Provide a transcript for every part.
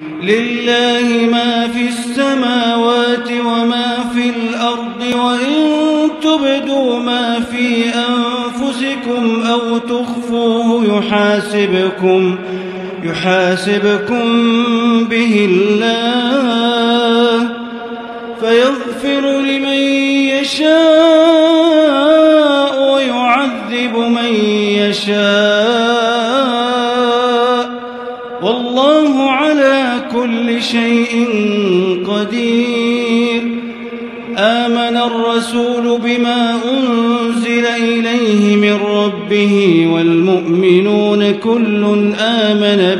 لله ما في السماوات وما في الأرض وإن تبدوا ما في أنفسكم أو تخفوه يحاسبكم به الله فيغفر لمن يشاء ويعذب من يشاء والله على كل شيء قدير. آمن الرسول بما أنزل إليه من ربه والمؤمنون كل آمن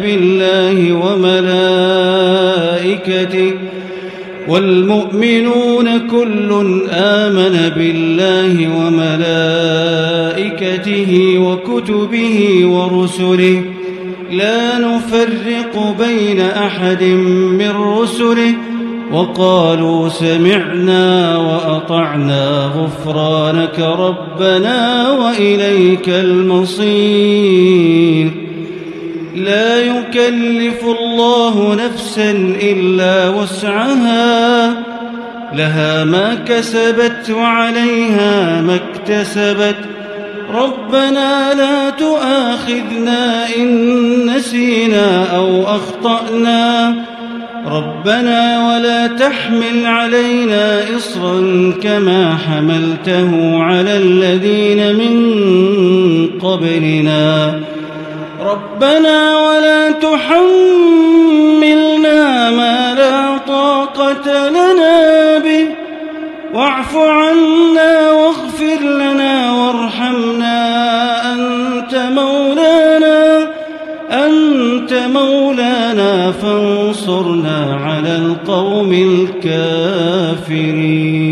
بالله وملائكته وكتبه ورسله لا نفرق بين أحد من رسله وقالوا سمعنا وأطعنا غفرانك ربنا وإليك المصير. لا يكلف الله نفسا إلا وسعها لها ما كسبت وعليها ما اكتسبت ربنا لا تؤاخذنا إن نسينا أو أخطأنا ربنا ولا تحمل علينا إصرا كما حملته على الذين من قبلنا ربنا ولا تحملنا ما لا طاقة لنا به واعف عنا واغفر لنا وارحمنا أنت مولانا فانصرنا على القوم الكافرين.